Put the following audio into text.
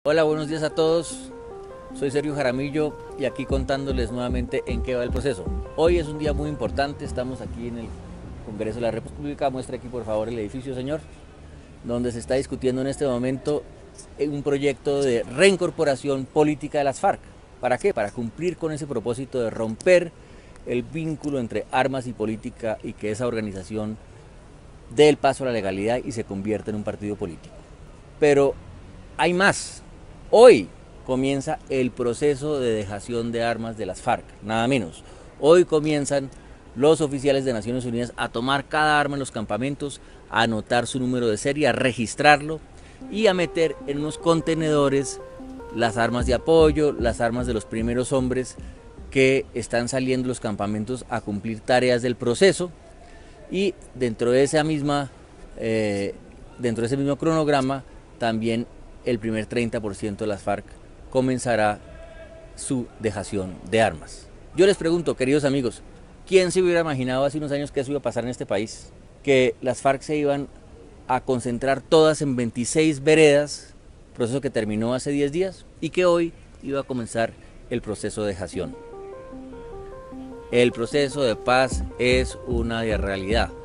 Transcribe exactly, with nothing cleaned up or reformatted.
Hola, buenos días a todos. Soy Sergio Jaramillo y aquí contándoles nuevamente en qué va el proceso. Hoy es un día muy importante, estamos aquí en el Congreso de la República. Muestre aquí por favor el edificio, señor, donde se está discutiendo en este momento un proyecto de reincorporación política de las FARC. ¿Para qué? Para cumplir con ese propósito de romper el vínculo entre armas y política y que esa organización dé el paso a la legalidad y se convierta en un partido político. Pero hay más. Hoy comienza el proceso de dejación de armas de las FARC, nada menos. Hoy comienzan los oficiales de Naciones Unidas a tomar cada arma en los campamentos, a anotar su número de serie, a registrarlo y a meter en unos contenedores las armas de apoyo, las armas de los primeros hombres que están saliendo de los campamentos a cumplir tareas del proceso. Y dentro de esa misma, eh, dentro de ese mismo cronograma, también el primer treinta por ciento de las FARC comenzará su dejación de armas. Yo les pregunto, queridos amigos, ¿quién se hubiera imaginado hace unos años que eso iba a pasar en este país? Que las FARC se iban a concentrar todas en veintiséis veredas, proceso que terminó hace diez días, y que hoy iba a comenzar el proceso de dejación. El proceso de paz es una realidad.